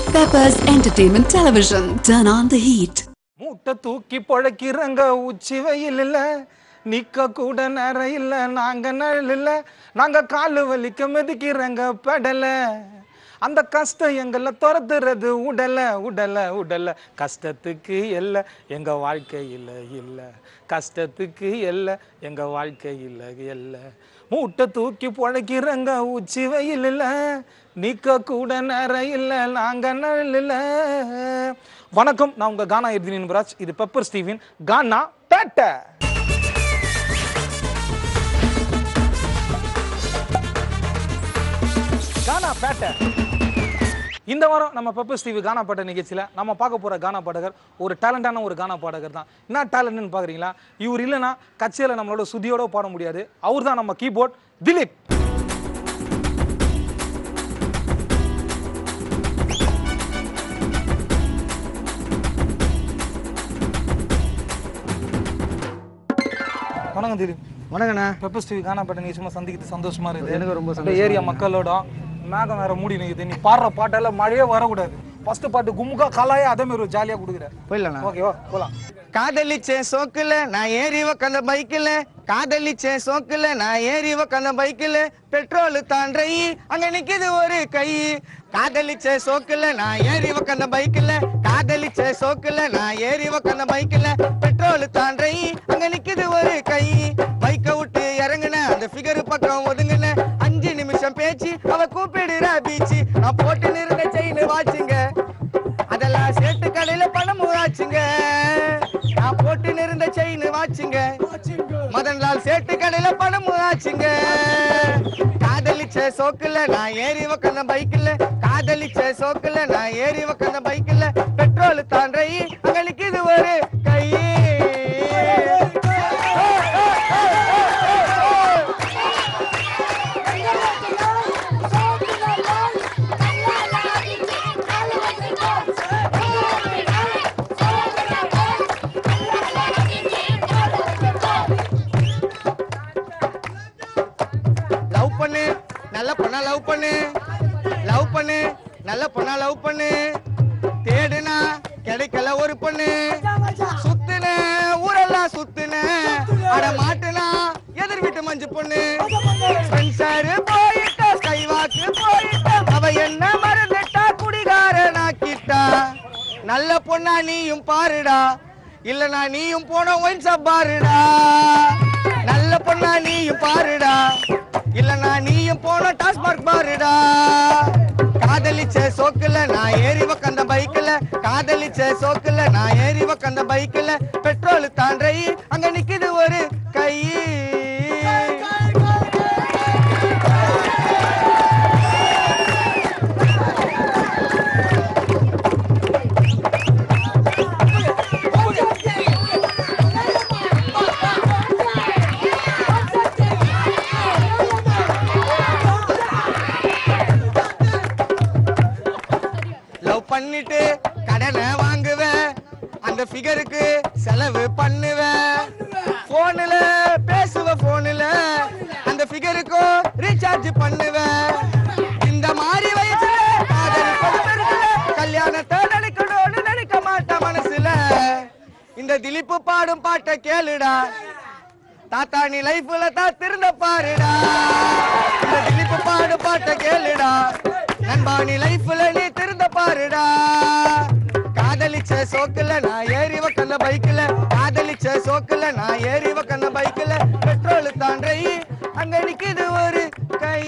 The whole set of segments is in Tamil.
Peppers Entertainment Television. Turn on the heat. மூட்டை தூக்கி பொழைக்கிறங்க உச்சி வெயில் இல்ல நிக்க கூட நேரம் இல்ல நாங்க நிழல் இல்ல நாங்க காலு வலிக்க மிதிக்கிறங்க பெடல அந்த கஷ்டம் எங்களை துரத்துறது உடல உடல உடல கஷ்டத்துக்கு எல்ல எங்க வாழ்க்கையில் இல்ல கஷ்டத்துக்கு எல்ல எங்க வாழ்க்கையில் இல்ல மூட்டை தூக்கி பொழைக்கிறங்க உச்சி வெயில் இல்ல நிக்க கூட நேரம் இல்ல நாங்க நிழல் இல்ல. வணக்கம், நான் உங்க கானா எர்தினின் இது பெப்பர் ஸ்டீவின் கானா பேட்டை. கானா பேட்டை. இந்த வாரம் நம்ம பெப்பர் ஸ்டீவி கானா பாட்ட நிகழ்ச்சியில் நம்ம பார்க்க போகிற கானா பாடகர் ஒரு டேலண்டான ஒரு கானா பாடகர் தான். என்ன டேலண்ட்னு பார்க்குறீங்களா? இவர் இல்லைன்னா கச்சேரியில் நம்மளோட சுதியோட பாட முடியாது. அவர் தான் நம்ம கீபோர்ட் திலீப். வணக்கம் திலீப். வணக்கண்ணா. பெப்பர் ஸ்டீவி கானா பாட்ட நீ சும்மா சந்திக்கிறது சந்தோஷமா இருக்குது. எனக்கு ரொம்ப சந்தோஷம். ஏரியா மக்களோட மேகம் வேற மூடி நிற்குது. நீ பாடுற பாட்டெல்லாம் மழையே வரக்கூடாது. ஃபர்ஸ்ட் பாட்டு கும்முகா கலாயே அதே மாதிரி ஒரு ஜாலியாக கொடுக்குற. போயிடலாம். ஓகேவா, போகலாம். காதலிச்சேன் சோக்குல நான் ஏறி உக்காந்த பைக்கில், காதலிச்சேன் சோக்குல நான் ஏறி உக்காந்த பைக்கில், பெட்ரோல் தாண்டை அங்க நிக்குது ஒரு கை. காதலிச்ச சோக்குல நான் ஏறி உக்காந்த பைக்கில், காதலிச்ச சோக்குல நான் ஏறி உக்காந்த பைக்கில், பெட்ரோல் தாண்டை அங்க நிக்குது ஒரு கை. பைக்கை விட்டு இறங்குன அந்த ஃபிகர் பக்கம் ஒதுங்குன 5 நிமிஷம் பேச்சு அவ கூப்பிடுறா பீச்சு. நான் போட்டு நிறுத்த செயின் வாச்சுங்க, அதெல்லாம் சேட்டு கடையில பணம் ஆச்சுங்க. நான் போட்டு நிறுந்த செயின் வாச்சுங்க, மதன்லால் சேட்டு கடையில பணம் ஆச்சுங்க. காதலிச்ச சோக்குல நான் ஏறி உக்காந்த பைக்கில், காதலிச்ச சோக்குல நான் ஏறி உக்காந்த பைக்கில், பெட்ரோல் தாண்டை அங்க நிக்குது ஒரு கை. நல்ல பொண்ணா லவ் பண்ணு, லவ் பண்ணு, நல்ல பொண்ணா லவ் பண்ணு. தேடுனா கிடைக்கல ஒரு பொண்ணு, சுத்துன ஊரெல்லாம் சுத்துன, அட மாட்டுனா எதிர் வீட்டு மஞ்சு பொண்ணு. ஸ்பென்சர் போயிட்டா, ஸ்கைவாக்கு போயிட்டா, அவ என்ன மறந்துட்டா குடிகாரனாக்கிட்டா. நல்ல பொண்ணா நீயும் பாருடா, இல்லனா நீயும் போன ஒயின் ஷாப் பாருடா. நல்ல பொண்ணா நீயும் பாருடா, இல்லனா நீயும் போன டாஸ்மார்க் பாருடா. காதலிச்ச சோக்குல நான் ஏறி உக்காந்த பைக்கில், காதலிச்ச சோக்குல நான் ஏறி உக்காந்த பைக்கில், பெட்ரோல் தாண்டை அங்க நிக்குது ஒரு கை. பண்ணிட்டு கடனை வாங்குவேன், அந்த ஃபிகருக்கு செலவு பண்ணுவேன். போன்ல பேசுவேன், போன்ல அந்த ஃபிகருக்கும் ரீசார்ஜ் பண்ணுவேன். இந்த மாதிரி வயசுல கல்யாணத்தை நினைக்கணும்னு நினைக்க மாட்டேன் மனசுல. இந்த திலீப் பாடும் பாட்டை கேளுடா, தாத்தா நீ லைஃப்ல தான் திருந்த பாருடா. இந்த திலீப் பாடும் பாட்டை கேளுடா, நண்பா நீ லைஃப்ல நீ திருந்த பாருடா. காதலிச்ச சோக்குல நான் ஏறி உக்காந்த பைக்கில், காதலிச்ச சோக்குல நான் ஏறி உக்காந்த பைக்கில், பெட்ரோல் தாண்டை அங்க நிக்குது ஒரு கை.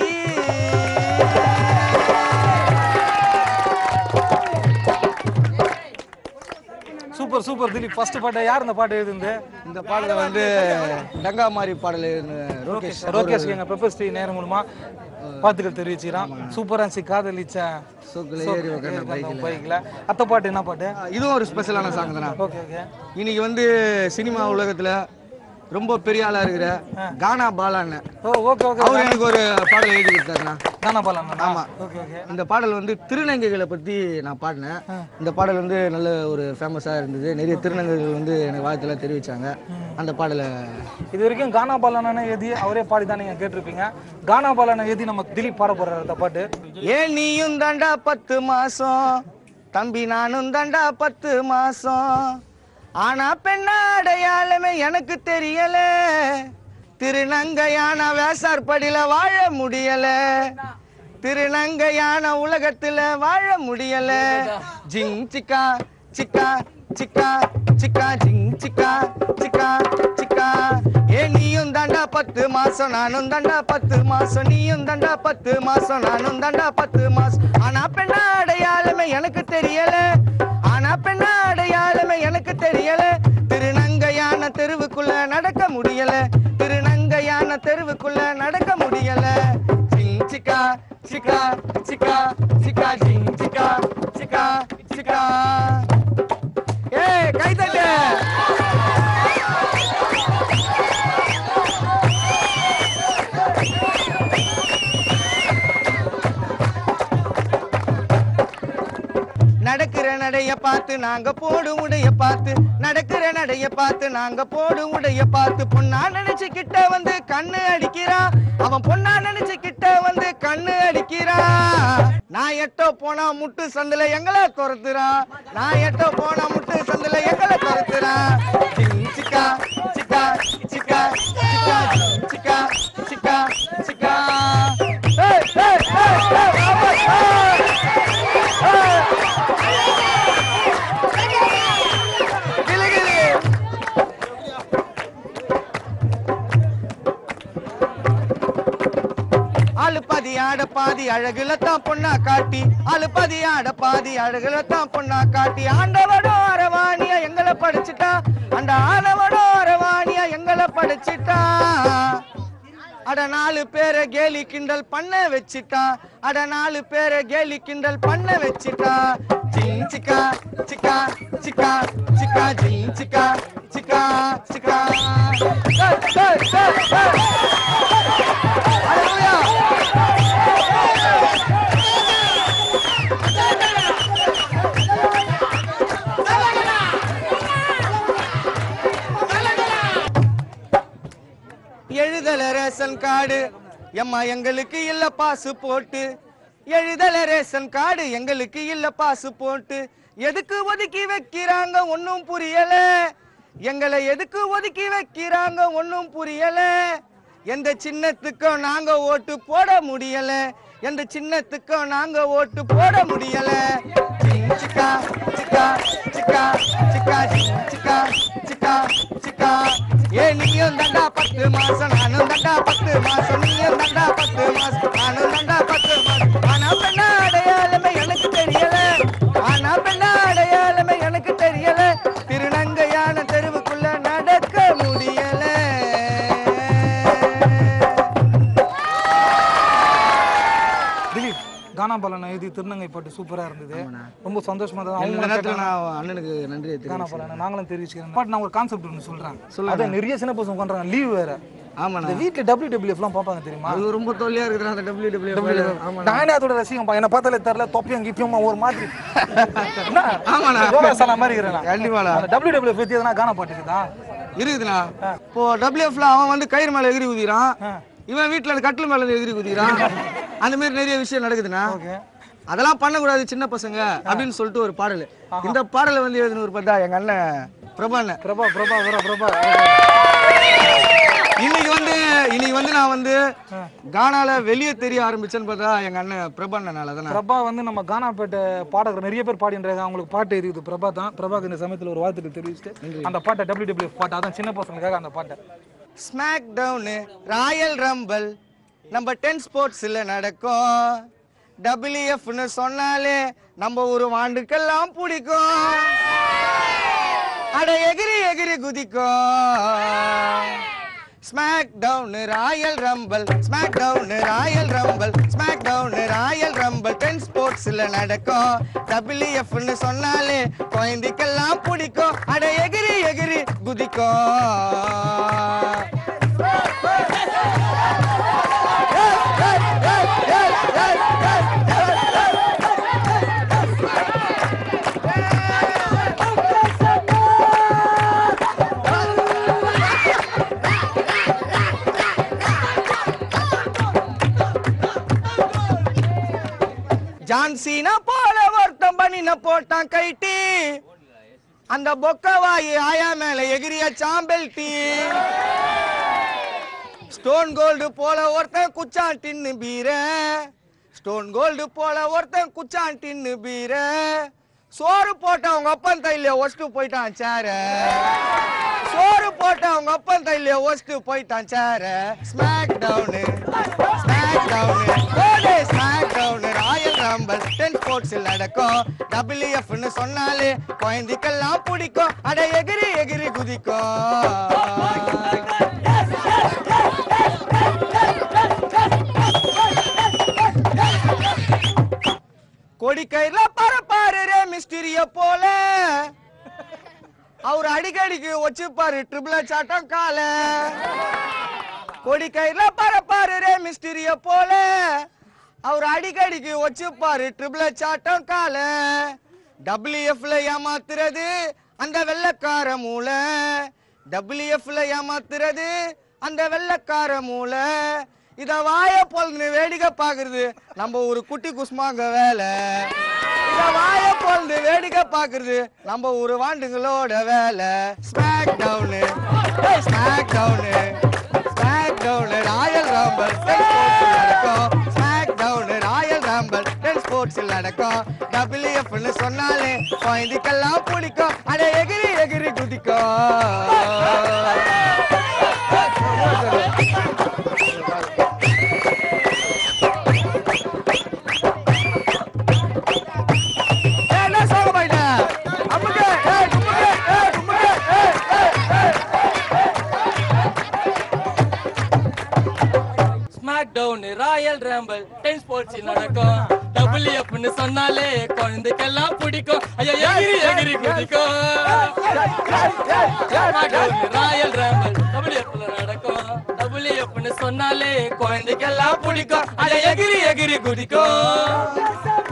Super super Dileep. ஃபர்ஸ்ட் பாட்டு யார் இந்த பாட்டு எழுதுந்து? இந்த பாடல வந்து டங்கா மாதிரி பாடல் ரோகேஷ் எங்க பெப்பர் ஸ்டீவி நேரம் மூலமா பாத்துக்கள் தெரிவிச்சுக்கிறான். சூப்பரா இருந்துச்சு. காதலிச்ச சோக்குல ஏறி உக்காந்த பைக்ல. அத்த பாட்டு என்ன பாட்டு? இதுவும் ஒரு ஸ்பெஷலான சாங் தானா. Okay okay. இன்னைக்கு வந்து சினிமா உலகத்துல ரொம்ப பெரிய ஆளா இருக்கிற கானா பாலான்னு அவர் எனக்கு ஒரு பாடல் எழுதி கொடுத்தாருண்ணா. கானா பாலாண்ணா? ஆமா. Okay okay. இந்த பாடல் வந்து திருநங்கைகளை பத்தி நான் பாடினேன். இந்த பாடல் வந்து நல்ல ஒரு ஃபேமஸா இருந்தது. நிறைய திருநங்கைகள் வந்து எனக்கு வாழ்த்துலாம் தெரிவிச்சாங்க. அந்த பாடலை இது வரைக்கும் கானா பாலான எழுதி அவரே பாடி தான் நீங்க கேட்டிருப்பீங்க. கானா பாலான எழுதி நம்ம திலீப் பாட போறாரு அந்த பாட்டு. ஏன் நீயும் தாண்டா 10 மாசம் தம்பி நானும் தாண்டா 10 மாசம் ஆனா பெண்ணா அடையாளமே எனக்கு தெரியல திருநங்கையான வேசார்படியில வாழ முடியல திருநங்கையான உலகத்துல வாழ முடியல ஜிங் சிக்கா சிக்கா சிக்கா சிக்கா ஜிங் சிக்கா சிக்கா சிக்கா ஏ நீயும் தாண்டா 10 மாசம் நானும் தாண்டா 10 மாசம் நீயும் தாண்டா 10 மாசம் நானும் தாண்டா 10 மாசம் ஆனா பெண்ணா அடையாளமே எனக்கு தெரியல ஆனா பெண்ணா அடையாளமே எனக்கு தெரியல திருநங்கையான தெருவுக்குள்ள நடக்க முடியல திருநங்கையான தெருவுக்குள்ள நடக்க முடியல ஜிங் சிக்கா சிக்கா சிக்கா சிக்கா ஜிங் சிக்கா சிக்கா சிக்கா ஏ கைதட்டு நடக்கிற நடைய பார்த்து நாங்க போடு உடைய பார்த்து நடக்கிற நடைய பார்த்து நாங்க போடு உடைய பார்த்து பொண்ணா நினைச்சு கிட்ட வந்து கண்ணு அடிக்கிறான் அவன் பொண்ணா நினைச்சு கிட்ட வந்து கண்ணு அடிக்கிறான் நான் எட்டோ போனா முட்டு சந்தில எங்களை துரத்துறான் நான் எட்டோ போனா முட்டு சந்தில எங்களை துரத்துறான் சிக்கா சிக்கா சிக்கா சிக்கா சிக்கா சிக்கா சிக்கா பாதி ஆட பாதி அழகுல தான் பொண்ணா காட்டி அழுப்பதி ஆட பாதி அழகுல தான் பொண்ணா காட்டி ஆண்டவடோ அரவாணியா எங்களை படிச்சுட்டா அந்த ஆனவடோ அரவாணியா எங்களை படிச்சுட்டா அட 4 பேரை கேலி கிண்டல் பண்ண வச்சிட்டா அட 4 பேரை கேலி கிண்டல் பண்ண வச்சிட்டா ஜிங் சிக்கா சிக்கா சிக்கா சிக்கா ஜிங் சிக்கா சிக்கா சிக்கா எழுதல ரேஷன் கார்டு எம்மா எங்களுக்கு இல்ல பாஸ்போர்ட் எழுதல ரேஷன் கார்டு எங்களுக்கு இல்ல பாஸ்போர்ட் எதுக்கு ஒதுக்கி வைக்கிறாங்க ஒன்னும் புரியல எங்களை எதுக்கு ஒதுக்கி வைக்கிறாங்க ஒன்னும் புரியல எந்த சின்னத்துக்கும் நாங்க ஓட்டு போட முடியல எந்த சின்னத்துக்கும் நாங்க ஓட்டு போட முடியல சிக்கா சிக்கா சிக்கா சிக்கா சிக்கா சிக்கா சிக்கா ஏ நீயும் தண்டா 10 மாசம் நானும் தண்டா 10 மாசம் நீயும் தண்டா 10 மாசம் நானும் தண்டா 10 மாசம் ஆனா பெண்ணா அடையாளமே எனக்கு தெரியல ஆனா பெண்ணா அடையாளமே எனக்கு தெரியல திருநங்கையான தெருவுக்குள்ள நடக்க முடியல கானா பலன் எழுதி திருநங்கை பாட்டு சூப்பரா இருந்தது ரொம்ப சந்தோஷமா தான் அண்ணனுக்கு நன்றி கானா பலன் நாங்களும் தெரிவிச்சுக்கிறேன் பட் நான் ஒரு கான்செப்ட் ஒன்று சொல்றேன் அதான் நிறைய சின்ன பசங்க பண்றாங்க லீவ் வேற ஆமா வீட்டுல WWF பாப்பாங்க தெரியுமா அது ரொம்ப தொல்லையா இருக்குது அந்த WWF நானே அதோட ரசிகம் என்ன பார்த்தாலே தெரியல தொப்பியும் கிப்பியும் ஒரு மாதிரி ஆமாண்ணா யோகாசனா மாதிரி இருக்கிறேன் கண்டிப்பா அந்த WWF பத்தி எதனா கானா பாட்டு இருக்குதுண்ணா இப்போ WWFல அவன் வந்து கயிறு மேல எகிரி குதிக்கிறான் இவன் வீட்டுல அந்த கட்டில் மேல எகிரி குதிக்கிறான் அந்த மாதிரி நிறைய விஷயம் நடக்குதுண்ணா அதெல்லாம் பண்ணக்கூடாது சின்ன பசங்க அப்படின்னு சொல்லிட்டு ஒரு பாடல் இந்த பாடலை வந்து எழுதினு பார்த்தா எங்க அண்ணன் பிரபா இன்னைக்கு வந்து நான் வந்து கானால வெளியே தெரிய ஆரம்பிச்சேன்னு பார்த்தா எங்க அண்ணன் பிரபானால தான் பிரபா வந்து நம்ம கானா பேட்டை பாடகர் நிறைய பேர் பாடின்றாங்க அவங்களுக்கு பாட்டு எழுதிது பிரபா தான் பிரபாக்கு இந்த சமயத்தில் ஒரு வாழ்த்துக்கள் தெரிவிச்சுட்டு அந்த பாட்டை WWF பாட்டு அதான் சின்ன பசங்களுக்காக அந்த பாட்டை ஸ்மாக் டவுனு ராயல் ரம்பல் நம்ம 10 ஸ்போர்ட்ஸ்ல நடக்கும் WFன்னு சொன்னாலே நம்ம ஒரு வாண்டுக்கெல்லாம் பிடிக்கும் அட எகிரி எகிரி குதிக்கும் SmackDown Royal Rumble SmackDown Royal Rumble SmackDown Royal Rumble 10 ஸ்போர்ட்ஸ்ல நடக்கும் WFன்னு சொன்னாலே குழந்தைக்கெல்லாம் பிடிக்கும் அட எகிரி எகிரி குதிக்கும் ஜான்சீனா போல ஒருத்த பண்ணின போட்டான் கைட்டி அந்த பொக்கவாயி ஆயா மேல எகிரிய சாம்பெல்டி ஸ்டோன் கோல்டு போல ஒருத்தன் குச்சான் டின்னு பீர ஸ்டோன் கோல்டு போல ஒருத்தன் குச்சான் டின்னு பீர சோறு போட்ட அவங்க அப்பன் தையில ஒஸ்ட்டு போயிட்டான் சேர சோறு போட்ட அவங்க அப்பன் தையில ஒஸ்ட்டு போயிட்டான் சேர ஸ்மாக் டவுனு ஸ்மாக் டவுனு ஓடே ஸ்மாக் டவுனு ராயல் ரம்பல் 10 ஸ்போர்ட்ஸில் நடக்கும் WFன்னு சொன்னாலே குழந்தைக்கெல்லாம் பிடிக்கும் அட எகிரி எகிரி குதிக்கும் கொடி கையில பரப்பாரு ரே மிஸ்டரிய போல அவர் அடிக்கடிக்கு வச்சுப்பாரு ட்ரிபிள் சாட்டம் கால கொடி கையில பரப்பாரு ரே மிஸ்டரிய போல அவர் அடிக்கடிக்கு வச்சுப்பாரு ட்ரிபிள் சாட்டம் கால WFல ஏமாத்துறது அந்த வெள்ளக்கார மூளை WFல ஏமாத்துறது அந்த வெள்ளக்கார மூளை இத வாய பொழுது வேடிக்கை பாக்குறது நம்ம ஒரு குட்டி குஸ்மாங்க வேலை இத வாய பொழுது வேடிக்கை பாக்குறது நம்ம ஒரு வாண்டுங்களோட வேலை SmackDown SmackDown SmackDown Royal Rumble 10 ஸ்போர்ட்ஸில் நடக்கும் ஸ்மாக் டவுனு ராயல் ரம்பல் 10 ஸ்போர்ட்ஸில் நடக்கும் WFன்னு சொன்னாலே குழந்தைக்கெல்லாம் பிடிக்கும் அட எகிரி எகிரி குதிக்கும் ராயல் ரம்பிள் 10 ஸ்போர்ட்ஸில் நடக்கும் WFன்னு சொன்னாலே குழந்தைக்கெல்லாம் பிடிக்கும் ஐயா எகிரி எகிரி குதிக்கும் ராயல் ரம்பிள் WFல நடக்கும் WFன்னு சொன்னாலே குழந்தைக்கெல்லாம் பிடிக்கும் ஐயா எகிரி எகிரி குதிக்கும்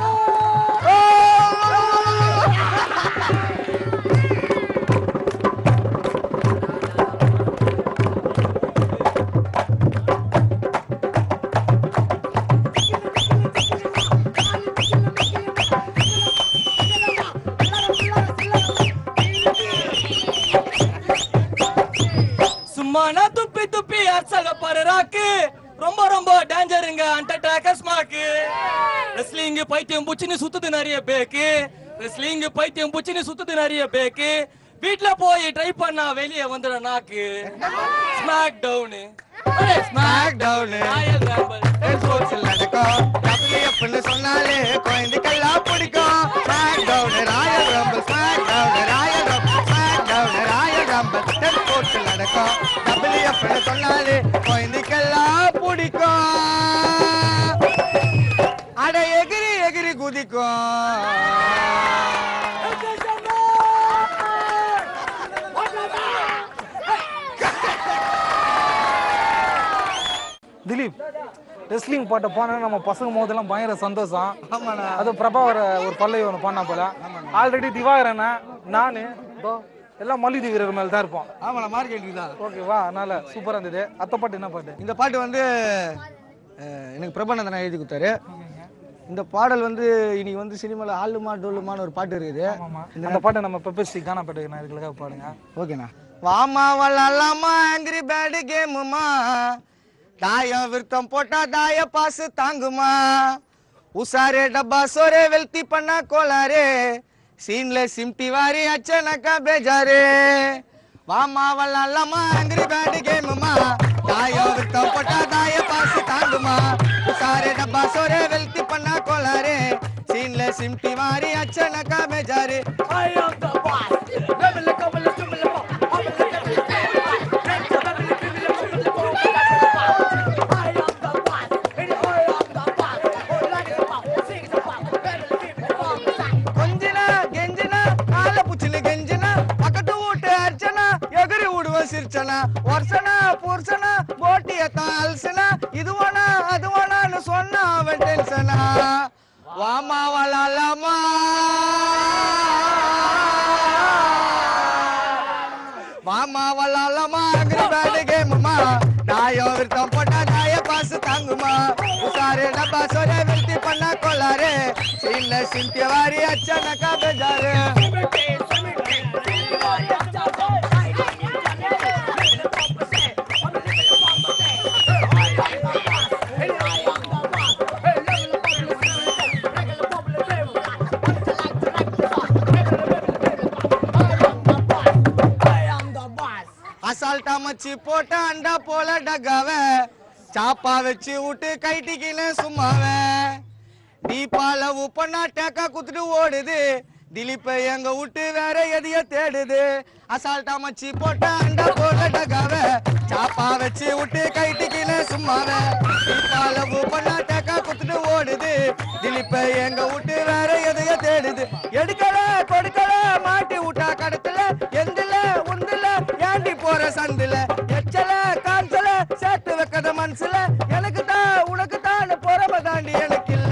துப்பி துப்பி அர்ச்சல பரராக்கு ரொம்ப ரொம்ப டேஞ்சருங்க அண்டர்டேக்கர்ஸ் மாக்கு ரெஸ்லிங் பைத்தியம் புச்சினு சுத்துது நிறைய பேக்கு ரெஸ்லிங் பைத்தியம் புச்சினு சுத்துது நிறைய பேக்கு வீட்ல போய் ட்ரை பண்ணா வெளியே வந்துட நாக்கு SmackDown SmackDown Royal Rumble 10 ஸ்போர்ட்ஸில் நடக்கும் WFன்னு சொன்னாலே குழந்தைக்கெல்லாம் பிடிக்கும் SmackDown Royal Rumble SmackDown Royal Rumble SmackDown Royal Rumble 10 ஸ்போர்ட்ஸில் நடக்கும் WFன்னு சொன்னாலே குழந்தைக்கெல்லாம் பிடிக்கும் அட எகிரி எகிரி குதிக்கும் திலீப் ரெஸ்லிங் பாட்டை போனா நம்ம பசங்க மோதெல்லாம் பயங்கர சந்தோஷம். ஆமாண்ணா. அது பிரபா ஒரு பல்லை ஒன்று பண்ணா போல. ஆல்ரெடி திவாகரன் நானு எல்லாம் மல்யுத்த வீரர் மேல தான் இருப்போம். ஆமாண்ணா மார்க்கெட்டிங் தான். ஓகேவா, அதனால சூப்பரா இருந்தது. அத்த பாட்டு என்ன பாட்டு? இந்த பாட்டு வந்து எனக்கு பிரபானந்தன் எழுதி கொடுத்தாரு. இந்த பாடல் வந்து இன்னைக்கு வந்து சினிமால ஆளுமா டோலுமான்னு ஒரு பாட்டு இருக்குது. இந்த பாட்டை நம்ம பெப்பசி கானா பெட்டை இதுக்காக பாடுங்க. ஓகேண்ணா. வாமா வளலாமா ஆங்கிரி பேட் கேமுமா தாயம் விருத்தம் போட்டா தாய பாசு தாங்குமா உசாரே டப்பா சோரே வெல்த்தி பண்ணா கோளாரே சீன்ல சிம்டி வாரி அச்சனக்கா பேஜாரே வாமா வளலாமா ஆங்கிரி பேட் கேமுமா தாயம் விருத்தம் போட்டா தாய பாசு தாங்குமா உசாரே டப்பா சோரே வெல்த்தி பண்ணா கோளாரே சீன்ல சிம்டி வாரி அச்சனக்கா பேஜாரே I am the boss. வருஷனா புருஷனா போட்டியத்தான் அல்சனா இதுவானா அதுவானான்னு சொன்னா அவன் டென்ஷனா வாமா வளலாமா வாமா வளலாமா பேட் கேமுமா தாயம் விருத்தம் போட்டா தாய பாசு தாங்குமா உசாரே டப்பா சோரே வெல்த்தி பண்ணா கொள்ளாரே सीन सिंत्यवारी अचानक बेजार அசால்ட்டா மச்சி போட்ட அண்டா போல டக்காவ சாப்பா வச்சு விட்டு கைட்டிக்கின சும்மாவ தீபால உப்பண்ணா டேக்கா குத்துட்டு ஓடுது திலீப்ப எங்க விட்டு வேற எதைய தேடுது அசால்ட்டா மச்சி போட்ட அண்டா போல டக்காவ சாப்பா வச்சு விட்டு கைட்டிக்கின சும்மாவ தீபால உப்பண்ணா டேக்கா குத்துட்டு ஓடுது திலீப்ப எங்க விட்டு வேற எதைய தேடுது எடுக்கல கொடுக்கல மாட்டி விட்டா கடத்துல எந்தில உந்துல ஏண்டி போற சந்துல எச்சல காஞ்சல சேர்த்து வைக்கத மனசுல எனக்கு தான் உனக்கு தான் பொறம தாண்டி எனக்கு இல்ல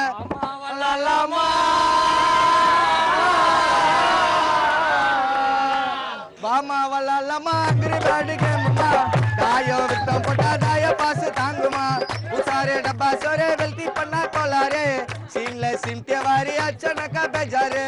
வாமா வல்லாலமா கிரிபாடி கேமுமா தாயோ வித்தம் போட்டா தாய பாசு தாங்குமா உசாரே டப்பா சோரே வெல்தி பண்ணா கோலாரே சீன்ல சிம்தியவாரி அச்சனக்க பெஜாரே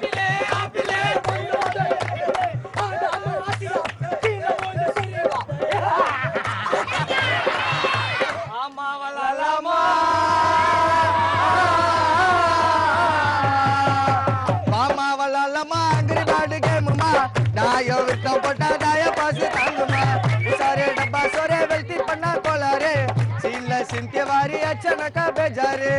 दायो वित्तों पटा दाया पास तांगमा सारे डब्बा सोरे वेल्ती पन्ना कोलारे सीनला सिंके वारी अचानक बेजारे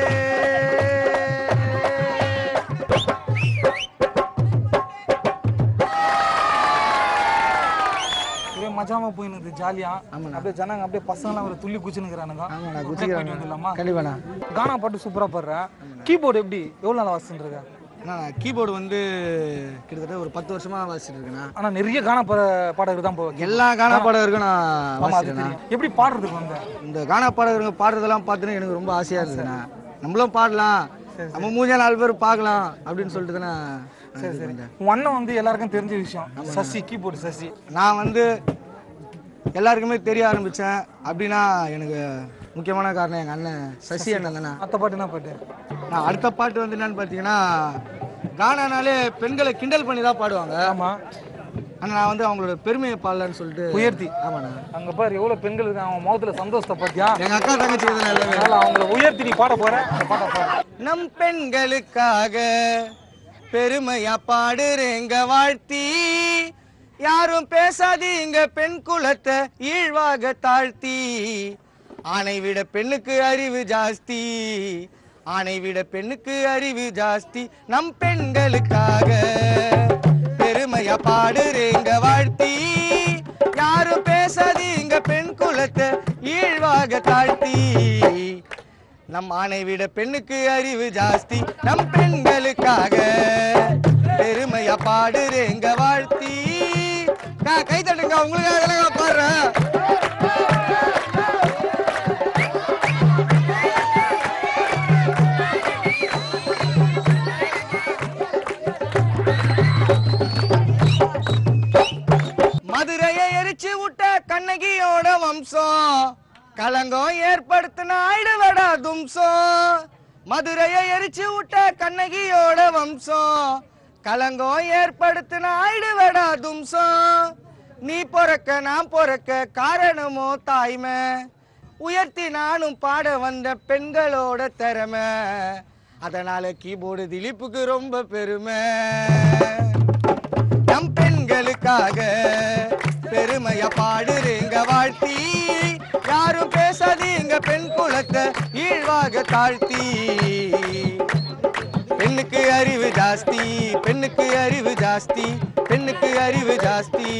ஒரே மஜாமா போயினுது ஜாலியா அப்படியே ஜனங்க அப்படியே பசங்கலாம் ஒரு துள்ளி குச்சினுக்குறானுங்க ஆமாண்ணா குச்சிக்கிறாங்க வந்துடலாமா கண்டிப்பாண்ணா கானா பாட்டு சூப்பரா பாடுற கீபோர்டு எப்படி எவ்வளவு நாளா வாசிச்சுருக்க கீபோர்டு வந்து கிட்டத்தட்ட ஒரு 10 வருஷமா வாசிச்சுட்டு இருக்கேன் ஆனா நிறைய கானா பாடகர் தான் போவேன் எல்லா கானா பாடகருக்கும் நான் வாசிக்கிறேன் எப்படி பாடுறதுக்கு வந்து இந்த கானா பாடகருங்க பாடுறதெல்லாம் பார்த்துன்னு எனக்கு ரொம்ப ஆசையா இருந்ததுண்ணா நம்மளும் பாடலாம் நம்ம மூஞ்சா 4 பேர் பார்க்கலாம் அப்படின்னு சொல்லிட்டு தானே சரி சரி உன் அண்ணன் வந்து எல்லாருக்கும் தெரிஞ்ச விஷயம் சசி கீபோர்டு சசி நான் வந்து எல்லாருக்குமே தெரிய ஆரம்பிச்சேன் அப்படின்னா எனக்கு முக்கியமான காரணம் எங்கள் அண்ணன் சசி அண்ணன் தானே அடுத்த பாட்டு என்ன பாட்டு நான் அடுத்த பாட்டு வந்து என்னன்னு பார்த்தீங்கன்னா கானானாலே பெண்களை கிண்டல் பண்ணி தான் பாடுவாங்க ஆமாம் ஆனால் நான் வந்து அவங்களோட பெருமையை பாடலான்னு சொல்லிட்டு உயர்த்தி ஆமாண்ணா அங்கே பாரு எவ்வளோ பெண்கள் இருக்காங்க அவங்க முகத்துல சந்தோஷத்தை பார்த்தியா எங்கள் அக்கா தங்கச்சி அவங்கள உயர்த்தி நீ பாட போற பாட போற நம் பெண்களுக்காக பெருமையா பாடுறேங்க வாழ்த்தி யாரும் பேசாதீங்க பெண் குலத்தை ஈழ்வாக தாழ்த்தி ஆணை விட பெண்ணுக்கு அறிவு ஜாஸ்தி ஆணை விட பெண்ணுக்கு அறிவு ஜாஸ்தி நம் பெண்களுக்காக பெருமையா பாடுறேங்க வாழ்த்தி யாரும் பேசாதீங்க பெண் குலத்தை ஈழ்வாக தாழ்த்தி நம் ஆணை விட பெண்ணுக்கு அறிவு ஜாஸ்தி நம் பெண்களுக்காக பெருமையா பாடுறேங்க வாழ்த்தி கை தட்டுங்க உங்களுக்காக பாடுறேன் மதுரையை எரிச்சு விட்ட கண்ணகியோட வம்சம் கலங்கம் ஏற்படுத்தின ஆயிடுவடா தும்சம் மதுரையை எரிச்சு விட்ட கண்ணகியோட வம்சம் கலங்கம் ஏற்படுத்தின ஆயிடுவடா தும்சம் நீ பொறக்க நான் பொறக்க காரணமோ தாய்மை உயர்த்தி நானும் பாட வந்த பெண்களோட திறமை அதனால கீபோர்டு திலீப்புக்கு ரொம்ப பெருமை நம் பெண்களுக்காக பெருமையா பாடுறேங்க வாழ்த்தி யாரும் பேசாதீங்க பெண் குலத்தை ஈழ்வாக தாழ்த்தி பெண்ணுக்கு அறிவு ஜாஸ்தி பெண்ணுக்கு அறிவு ஜாஸ்தி பெண்ணுக்கு அறிவு ஜாஸ்தி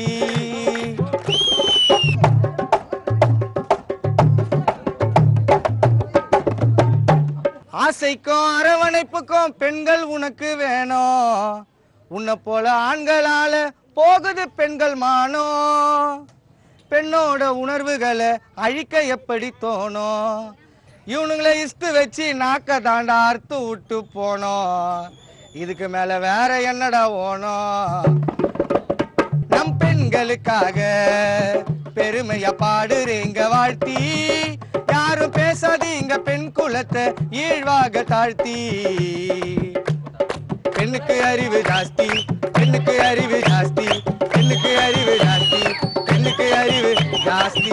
ஆசைக்கும் அரவணைப்புக்கும் பெண்கள் உனக்கு வேணும் உன்னை போல ஆண்களால போகுது பெண்கள் மானம் பெண்ணோட உணர்வுகளை அழிக்க எப்படி தோணும் இவனுங்களை இஸ்து வச்சு நாக்க தாண்டா அறுத்து விட்டு போனோம் இதுக்கு மேல வேற என்னடா ஓணும் நம் பெண்களுக்காக பெருமையா பாடுறேங்க வாழ்த்தி யாரும் பேசாதீங்க பெண் குலத்தை ஈழ்வாக தாழ்த்தி பெண்ணுக்கு அறிவு ஜாஸ்தி பெண்ணுக்கு அறிவு ஜாஸ்தி பெண்ணுக்கு அறிவு ஜாஸ்தி பெண்ணுக்கு அறிவு ஜாஸ்தி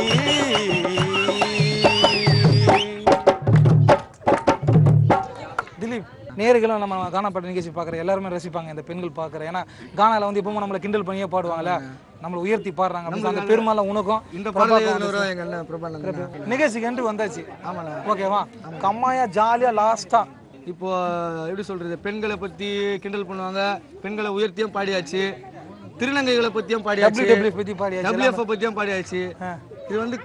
திலீப் நேர்களும் நம்ம கானா பாட்டு நிகழ்ச்சி பார்க்குற எல்லாருமே ரசிப்பாங்க இந்த பெண்கள் பார்க்குற ஏன்னா கானால வந்து எப்பவும் நம்மளை கிண்டல் பண்ணியே பாடுவாங்கல்ல நம்மளை உயர்த்தி பாடுறாங்க அப்படின்னு அந்த பெருமாள உனக்கும் இந்த நிகழ்ச்சிக்கு என்று வந்தாச்சு ஓகேவா கம்மாயா ஜாலியா லாஸ்டா இப்போ எப்படி சொல்றது பெண்களை பத்தி கிண்டல் பண்ணுவாங்க பெண்களை உயர்த்தியும் பாடியாச்சு திருநங்கைகளை பத்தியும் பாடியாச்சு WF பத்தியும் பாடியாச்சு இது வந்து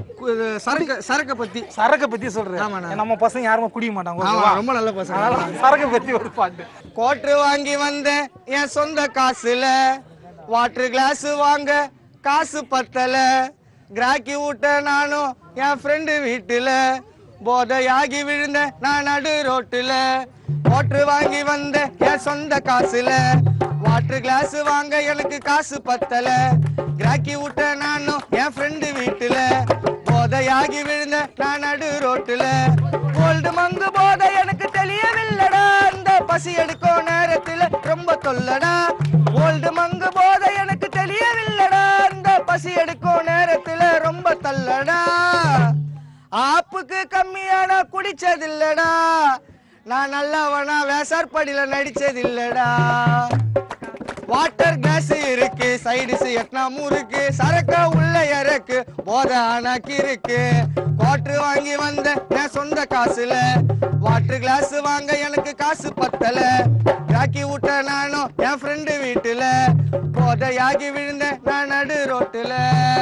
சரக்க பத்தி சொல்றேன் நம்ம பசங்க யாருமே குடிக்க மாட்டாங்க ரொம்ப நல்ல பசங்க சரக்க பத்தி ஒரு பாட்டு கோட்ரு வாங்கி வந்தேன் என் சொந்த காசுல வாட்டர் கிளாஸ் வாங்க காசு பத்தல கிராக்கி விட்ட நானும் என் ஃப்ரெண்டு வீட்டுல போதையாகி விழுந்த நான் நடு ரோட்டுல கோட்ரு வாங்கி வந்தேன் என் சொந்த காசுல வாட்டர் கிளாஸ் வாங்க எனக்கு காசு பத்தல கிராக்கி விட்ட நானும் என் ஃப்ரெண்டு வீட்டுல போதையாகி விழுந்த நான் நடு ரோட்டுல கோல்டு மங்கு போதை எனக்கு தெரியவில்லடா அந்த பசி எடுக்கும் நேரத்துல ரொம்ப தொல்லடா கோல்டு மங்கு போதை எனக்கு தெரியவில்லடா அந்த பசி எடுக்கும் நேரத்துல ரொம்ப தள்ளடா ஆப்புக்கு கம்மியான குடிச்சதில்லடா நான் நல்லவனா வேசார்படியில நடிச்சதில்லடா வாட்டர் கிளாஸ் இருக்கு சைடுஸ் எட்னாமும் இருக்கு சரக்க உள்ள இறக்கு போத அணக்கி இருக்கு வாட்டர் வாங்கி வந்த நான் சொந்த காசுல வாட்டர் கிளாஸ் வாங்க எனக்கு காசு பத்தல ராக்கி விட்ட நானும் என் ஃப்ரெண்டு வீட்டுல போதையாகி விழுந்த நான் நடு ரோட்டுல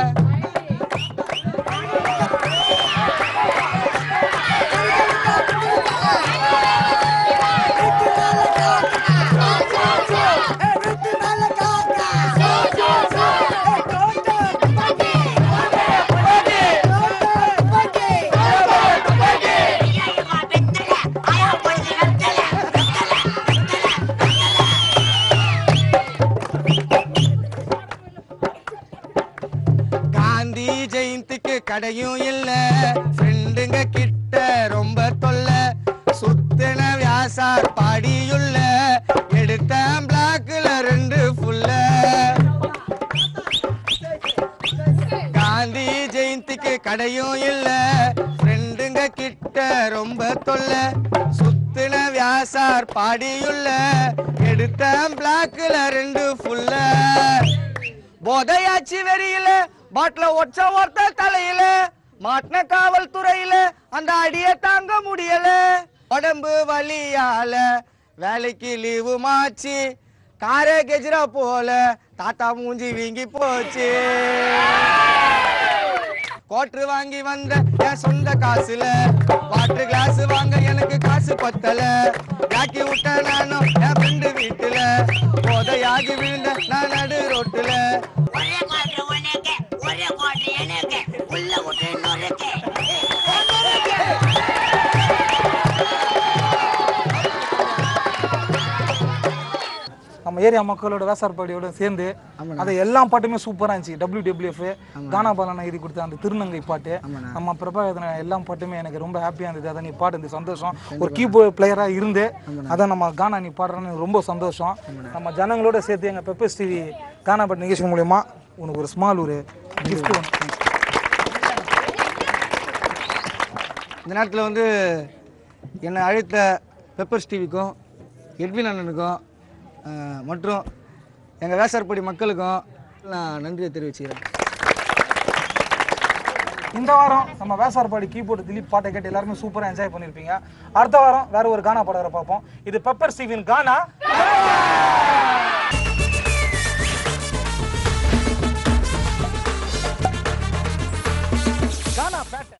கடையும் இல்ல ஃப்ரெண்டுங்க கிட்ட ரொம்ப தொல்ல சுத்தின வியாசார் பாடியுள்ள எடுத்த பிளாக்ல 2 ஃபுல்ல காந்தி ஜெயந்திக்கு கடையும் இல்ல ஃப்ரெண்டுங்க கிட்ட ரொம்ப தொல்ல சுத்தின வியாசார் பாடியுள்ள எடுத்த பிளாக்ல 2 ஃபுல்ல போதையாச்சி வெறியில பாட்டில ஒற்ற ஒருத்த தலையில மாட்டின காவல்துறையில அந்த அடிய தாங்க முடியல உடம்பு வலியால வேலைக்கு லீவு மாச்சு காரே கெஜ்ரா போல தாத்தா மூஞ்சி வீங்கி போச்சு கோட்ரு வாங்கி வந்த என் சொந்த காசுல வாட்டர் கிளாஸ் வாங்க எனக்கு காசு பத்தல யாக்கி விட்ட நானும் என் ஃப்ரெண்டு வீட்டுல போதையாகி விழுந்த நான் நடு ரோட்டுல நம்ம ஏரியா மக்களோட வேசார்பாடியோட சேர்ந்து அதை எல்லா பாட்டுமே சூப்பரா இருந்துச்சு WWF கானா பாலனா எழுதி கொடுத்த அந்த திருநங்கை பாட்டு நம்ம பிரபாகரன எல்லா பாட்டுமே எனக்கு ரொம்ப ஹாப்பியா இருந்தது அதை நீ பாடுறது சந்தோஷம் ஒரு கீபோர்ட் பிளேயரா இருந்து அதை நம்ம கானா நீ பாடுறன்னு ரொம்ப சந்தோஷம் நம்ம ஜனங்களோட சேர்த்து எங்க பெப்பர்ஸ் டிவி கானா பாட்டு நிகழ்ச்சி மூலமா உனக்கு ஒரு ஸ்மால் ஒரு கிஃப்ட் இந்த நேரத்தில் வந்து என்னை அழைத்த பெப்பர்ஸ் டிவிக்கும் எட்வின் அண்ணனுக்கும் மற்றும் எங்கள் வேசார்படி மக்களுக்கும் நான் நன்றியை தெரிவிச்சுக்கிறேன். இந்த வாரம் நம்ம வேசார்பாடி கீபோர்டு திலீப் பாட்டை கேட்டு எல்லாருமே சூப்பராக என்ஜாய் பண்ணியிருப்பீங்க. அடுத்த வாரம் வேற ஒரு கானா பாடகரை பார்ப்போம். இது பெப்பர் ஸ்டீவின் கானா பேட்டை.